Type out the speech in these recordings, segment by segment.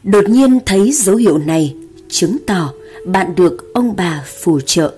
Đột nhiên thấy dấu hiệu này, chứng tỏ bạn được ông bà phù trợ.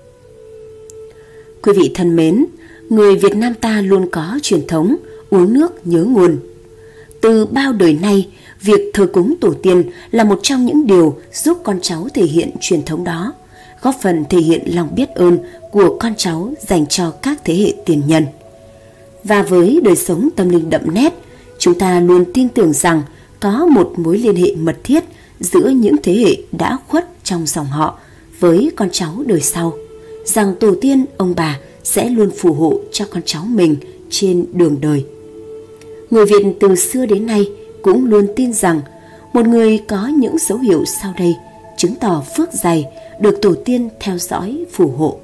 Quý vị thân mến, người Việt Nam ta luôn có truyền thống uống nước nhớ nguồn. Từ bao đời nay, việc thờ cúng tổ tiên là một trong những điều giúp con cháu thể hiện truyền thống đó, góp phần thể hiện lòng biết ơn của con cháu dành cho các thế hệ tiền nhân. Và với đời sống tâm linh đậm nét, chúng ta luôn tin tưởng rằng có một mối liên hệ mật thiết giữa những thế hệ đã khuất trong dòng họ với con cháu đời sau, rằng tổ tiên ông bà sẽ luôn phù hộ cho con cháu mình trên đường đời. Người Việt từ xưa đến nay cũng luôn tin rằng một người có những dấu hiệu sau đây chứng tỏ phước dày được tổ tiên theo dõi phù hộ.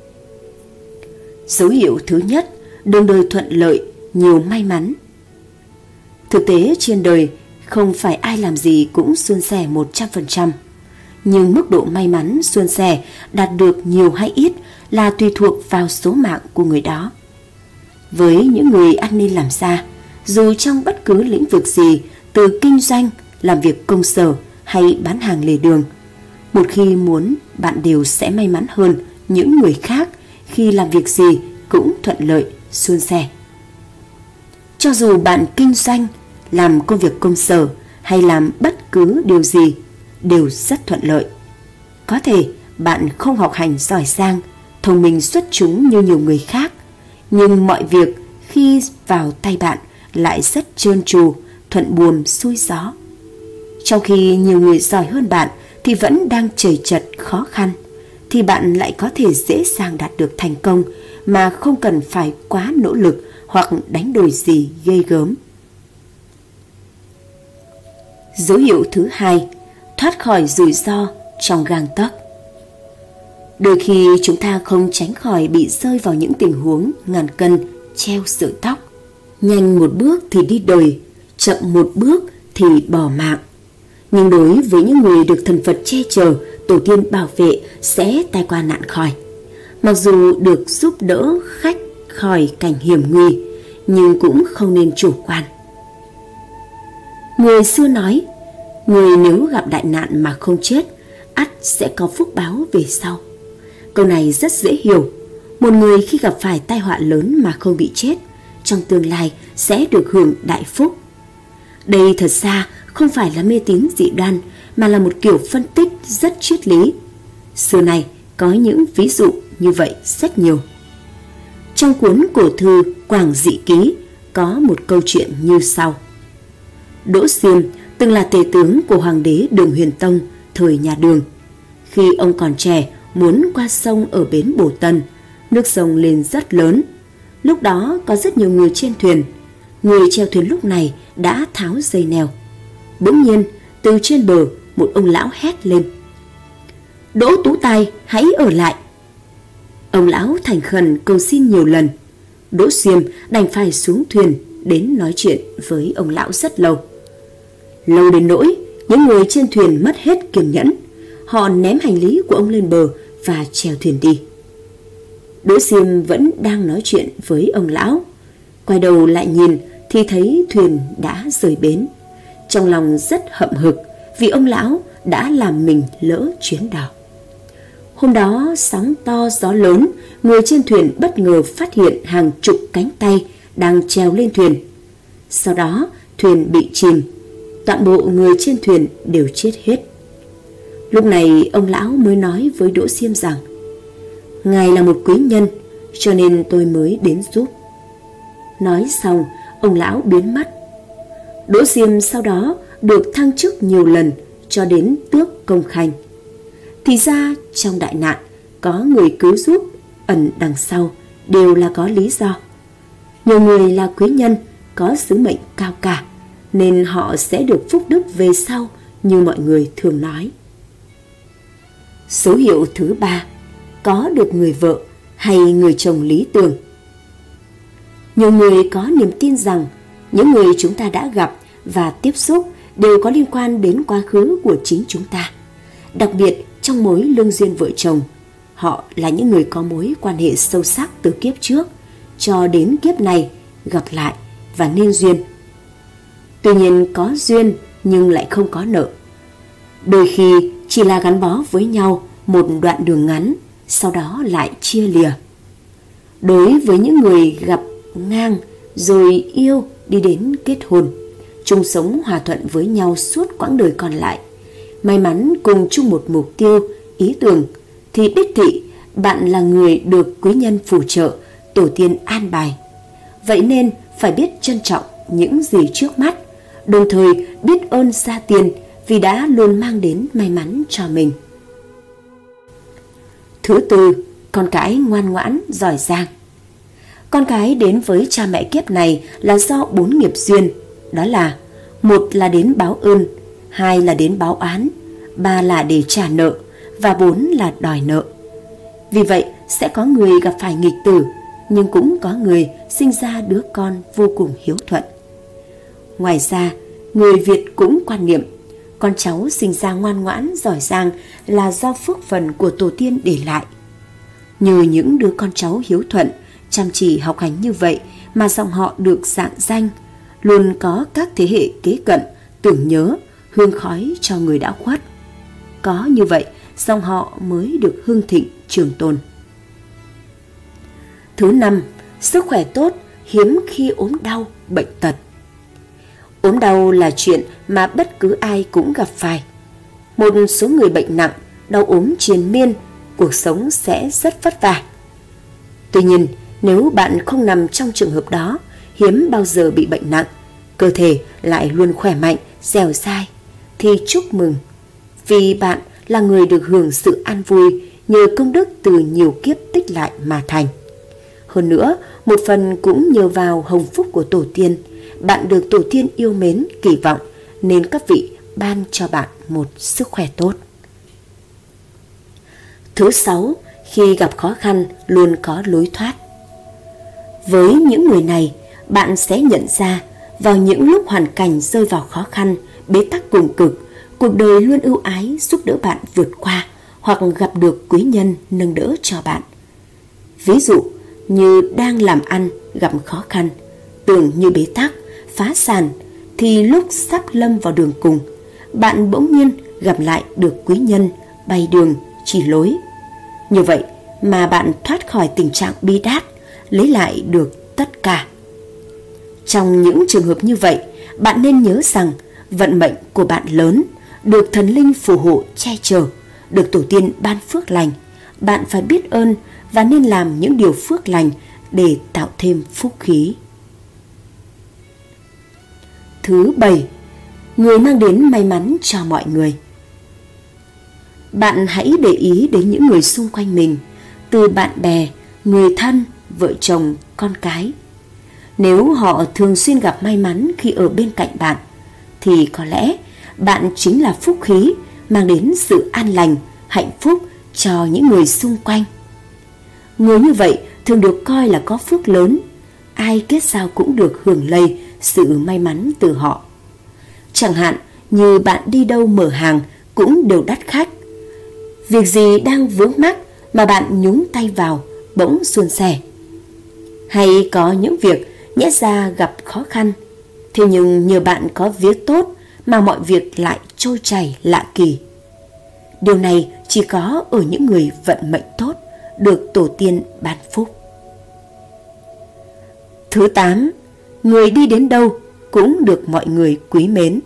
Dấu hiệu thứ nhất, đường đời thuận lợi, nhiều may mắn. Thực tế trên đời không phải ai làm gì cũng suôn sẻ 100%, nhưng mức độ may mắn suôn sẻ đạt được nhiều hay ít là tùy thuộc vào số mạng của người đó. Với những người ăn nên làm ra, dù trong bất cứ lĩnh vực gì, từ kinh doanh, làm việc công sở hay bán hàng lề đường, một khi muốn bạn đều sẽ may mắn hơn những người khác khi làm việc gì cũng thuận lợi, suôn sẻ. Cho dù bạn kinh doanh, làm công việc công sở hay làm bất cứ điều gì đều rất thuận lợi. Có thể bạn không học hành giỏi giang, thông minh xuất chúng như nhiều người khác, nhưng mọi việc khi vào tay bạn lại rất trơn tru, thuận buồm xuôi gió. Trong khi nhiều người giỏi hơn bạn thì vẫn đang trầy trật khó khăn, thì bạn lại có thể dễ dàng đạt được thành công mà không cần phải quá nỗ lực hoặc đánh đổi gì ghê gớm. Dấu hiệu thứ hai, thoát khỏi rủi ro trong gang tấc. Đôi khi chúng ta không tránh khỏi bị rơi vào những tình huống ngàn cân treo sợi tóc. Nhanh một bước thì đi đời, chậm một bước thì bỏ mạng. Nhưng đối với những người được thần Phật che chở, tổ tiên bảo vệ sẽ tai qua nạn khỏi. Mặc dù được giúp đỡ khách khỏi cảnh hiểm nguy, nhưng cũng không nên chủ quan. Người xưa nói, người nếu gặp đại nạn mà không chết, ắt sẽ có phúc báo về sau. Câu này rất dễ hiểu. Một người khi gặp phải tai họa lớn mà không bị chết, trong tương lai sẽ được hưởng đại phúc. Đây thật ra không phải là mê tín dị đoan, mà là một kiểu phân tích rất triết lý. Xưa này có những ví dụ như vậy rất nhiều. Trong cuốn cổ thư Quảng Dị Ký có một câu chuyện như sau. Đỗ Xiêm từng là tể tướng của hoàng đế Đường Huyền Tông thời nhà Đường. Khi ông còn trẻ muốn qua sông ở bến Bồ Tân, nước sông lên rất lớn. Lúc đó có rất nhiều người trên thuyền. Người chèo thuyền lúc này đã tháo dây neo. Bỗng nhiên từ trên bờ một ông lão hét lên: Đỗ Tú Tài, hãy ở lại. Ông lão thành khẩn cầu xin nhiều lần. Đỗ Xiêm đành phải xuống thuyền đến nói chuyện với ông lão rất lâu. Lâu đến nỗi những người trên thuyền mất hết kiên nhẫn. Họ ném hành lý của ông lên bờ và chèo thuyền đi. Đỗ Xiêm vẫn đang nói chuyện với ông lão. Quay đầu lại nhìn thì thấy thuyền đã rời bến. Trong lòng rất hậm hực vì ông lão đã làm mình lỡ chuyến đò. Hôm đó sóng to gió lớn, người trên thuyền bất ngờ phát hiện hàng chục cánh tay đang treo lên thuyền. Sau đó thuyền bị chìm, toàn bộ người trên thuyền đều chết hết. Lúc này ông lão mới nói với Đỗ Xiêm rằng: Ngài là một quý nhân, cho nên tôi mới đến giúp. Nói xong, ông lão biến mất. Đỗ Xiêm sau đó được thăng chức nhiều lần cho đến tước công khanh. Thì ra trong đại nạn có người cứu giúp, ẩn đằng sau đều là có lý do. Nhiều người là quý nhân, có sứ mệnh cao cả, nên họ sẽ được phúc đức về sau như mọi người thường nói. Số hiệu thứ ba, có được người vợ hay người chồng lý tưởng. Nhiều người có niềm tin rằng những người chúng ta đã gặp và tiếp xúc đều có liên quan đến quá khứ của chính chúng ta. Đặc biệt trong mối lương duyên vợ chồng, họ là những người có mối quan hệ sâu sắc từ kiếp trước cho đến kiếp này gặp lại và nên duyên. Tuy nhiên có duyên nhưng lại không có nợ, Đôi khi chỉ là gắn bó với nhau một đoạn đường ngắn, sau đó lại chia lìa. Đối với những người gặp ngang rồi yêu đi đến kết hôn, chung sống hòa thuận với nhau suốt quãng đời còn lại, may mắn cùng chung một mục tiêu, ý tưởng, thì đích thị bạn là người được quý nhân phù trợ, tổ tiên an bài. Vậy nên phải biết trân trọng những gì trước mắt, đồng thời biết ơn gia tiên vì đã luôn mang đến may mắn cho mình. Thứ tư, con cái ngoan ngoãn, giỏi giang. Con cái đến với cha mẹ kiếp này là do 4 nghiệp duyên, đó là: 1 là đến báo ơn, 2 là đến báo oán, 3 là để trả nợ và 4 là đòi nợ. Vì vậy sẽ có người gặp phải nghịch tử, nhưng cũng có người sinh ra đứa con vô cùng hiếu thuận. Ngoài ra, người Việt cũng quan niệm con cháu sinh ra ngoan ngoãn, giỏi giang là do phước phần của tổ tiên để lại. Nhờ những đứa con cháu hiếu thuận, chăm chỉ học hành như vậy mà dòng họ được rạng danh, luôn có các thế hệ kế cận tưởng nhớ, hương khói cho người đã khuất. Có như vậy, dòng họ mới được hưng thịnh trường tồn. Thứ năm, sức khỏe tốt, hiếm khi ốm đau, bệnh tật. Ốm đau là chuyện mà bất cứ ai cũng gặp phải. Một số người bệnh nặng, đau ốm triền miên, cuộc sống sẽ rất vất vả. Tuy nhiên, nếu bạn không nằm trong trường hợp đó, hiếm bao giờ bị bệnh nặng, cơ thể lại luôn khỏe mạnh, dẻo dai, thì chúc mừng, vì bạn là người được hưởng sự an vui nhờ công đức từ nhiều kiếp tích lại mà thành. Hơn nữa, một phần cũng nhờ vào hồng phúc của tổ tiên, bạn được tổ tiên yêu mến, kỳ vọng, nên các vị ban cho bạn một sức khỏe tốt. Thứ 6, khi gặp khó khăn luôn có lối thoát. Với những người này, bạn sẽ nhận ra vào những lúc hoàn cảnh rơi vào khó khăn, bế tắc cùng cực, cuộc đời luôn ưu ái giúp đỡ bạn vượt qua hoặc gặp được quý nhân nâng đỡ cho bạn. Ví dụ như đang làm ăn gặp khó khăn, tưởng như bế tắc, phá sản, thì lúc sắp lâm vào đường cùng, bạn bỗng nhiên gặp lại được quý nhân bày đường chỉ lối. Như vậy mà bạn thoát khỏi tình trạng bi đát, lấy lại được tất cả. Trong những trường hợp như vậy, bạn nên nhớ rằng vận mệnh của bạn lớn, được thần linh phù hộ che chở, được tổ tiên ban phước lành. Bạn phải biết ơn và nên làm những điều phước lành để tạo thêm phúc khí. Thứ 7, người mang đến may mắn cho mọi người. Bạn hãy để ý đến những người xung quanh mình, từ bạn bè, người thân, vợ chồng, con cái. Nếu họ thường xuyên gặp may mắn khi ở bên cạnh bạn, thì có lẽ bạn chính là phúc khí mang đến sự an lành, hạnh phúc cho những người xung quanh. Người như vậy thường được coi là có phước lớn, ai kết giao cũng được hưởng lây sự may mắn từ họ. Chẳng hạn như bạn đi đâu mở hàng cũng đều đắt khách. Việc gì đang vướng mắc mà bạn nhúng tay vào bỗng suôn sẻ. Hay có những việc nhẽ ra gặp khó khăn, thế nhưng nhờ bạn có vía tốt mà mọi việc lại trôi chảy lạ kỳ. Điều này chỉ có ở những người vận mệnh tốt, được tổ tiên ban phúc. Thứ 8, người đi đến đâu cũng được mọi người quý mến.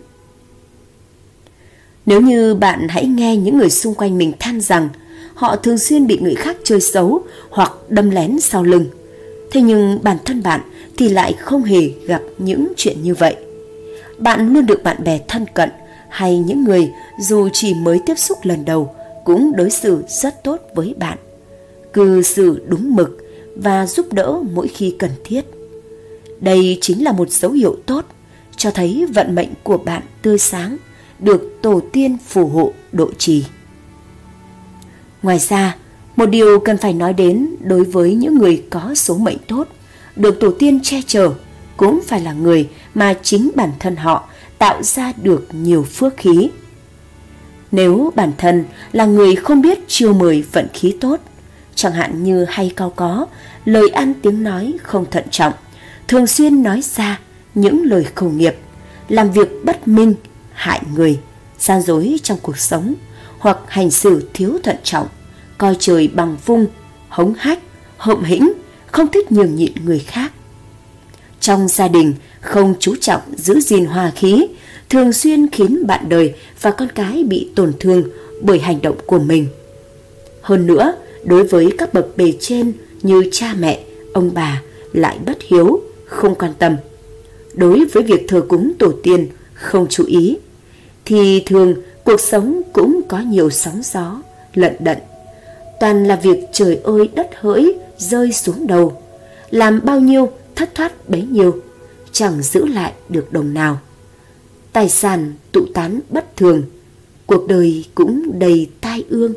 Nếu như bạn hãy nghe những người xung quanh mình than rằng họ thường xuyên bị người khác chơi xấu hoặc đâm lén sau lưng, thế nhưng bản thân bạn thì lại không hề gặp những chuyện như vậy. Bạn luôn được bạn bè thân cận hay những người dù chỉ mới tiếp xúc lần đầu cũng đối xử rất tốt với bạn, cư xử đúng mực và giúp đỡ mỗi khi cần thiết. Đây chính là một dấu hiệu tốt, cho thấy vận mệnh của bạn tươi sáng, được tổ tiên phù hộ độ trì. Ngoài ra, một điều cần phải nói đến đối với những người có số mệnh tốt, được tổ tiên che chở, cũng phải là người mà chính bản thân họ tạo ra được nhiều phước khí. Nếu bản thân là người không biết chiêu mời vận khí tốt, chẳng hạn như hay cau có, lời ăn tiếng nói không thận trọng, thường xuyên nói ra những lời khẩu nghiệp, làm việc bất minh, hại người, gian dối trong cuộc sống, hoặc hành xử thiếu thận trọng, coi trời bằng vung, hống hách, hậm hĩnh, không thích nhường nhịn người khác. Trong gia đình không chú trọng giữ gìn hòa khí, thường xuyên khiến bạn đời và con cái bị tổn thương bởi hành động của mình. Hơn nữa, đối với các bậc bề trên như cha mẹ, ông bà lại bất hiếu, không quan tâm. Đối với việc thờ cúng tổ tiên không chú ý, thì thường cuộc sống cũng có nhiều sóng gió, lận đận. Toàn là việc trời ơi đất hỡi rơi xuống đầu, làm bao nhiêu thất thoát bấy nhiêu, chẳng giữ lại được đồng nào. Tài sản tụ tán bất thường, cuộc đời cũng đầy tai ương.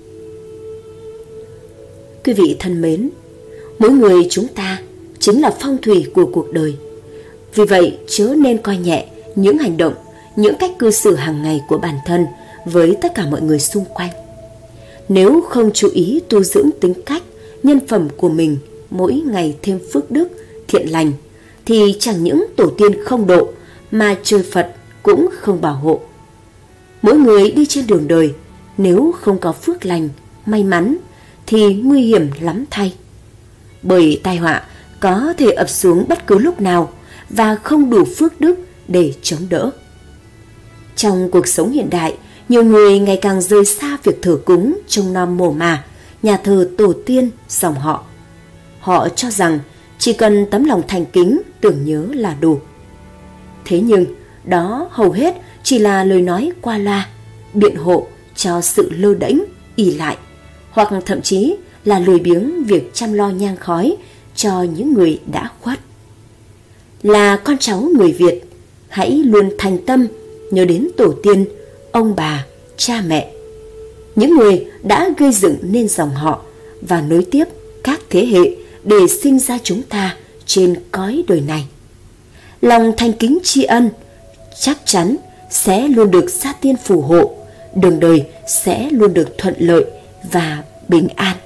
Quý vị thân mến, mỗi người chúng ta chính là phong thủy của cuộc đời. Vì vậy, chớ nên coi nhẹ những hành động, những cách cư xử hàng ngày của bản thân với tất cả mọi người xung quanh. Nếu không chú ý tu dưỡng tính cách, nhân phẩm của mình mỗi ngày thêm phước đức, thiện lành, thì chẳng những tổ tiên không độ mà trời Phật cũng không bảo hộ. Mỗi người đi trên đường đời, nếu không có phước lành, may mắn thì nguy hiểm lắm thay. Bởi tai họa có thể ập xuống bất cứ lúc nào và không đủ phước đức để chống đỡ. Trong cuộc sống hiện đại, nhiều người ngày càng rời xa việc thờ cúng, trông nom mồ mả, nhà thờ tổ tiên, dòng họ. Họ cho rằng chỉ cần tấm lòng thành kính, tưởng nhớ là đủ. Thế nhưng, đó hầu hết chỉ là lời nói qua loa, biện hộ cho sự lơ đễnh, ỷ lại, hoặc thậm chí là lười biếng việc chăm lo nhang khói cho những người đã khuất. Là con cháu người Việt, hãy luôn thành tâm nhớ đến tổ tiên, ông bà, cha mẹ, những người đã gây dựng nên dòng họ và nối tiếp các thế hệ để sinh ra chúng ta trên cõi đời này. Lòng thành kính tri ân chắc chắn sẽ luôn được gia tiên phù hộ, đường đời sẽ luôn được thuận lợi và bình an.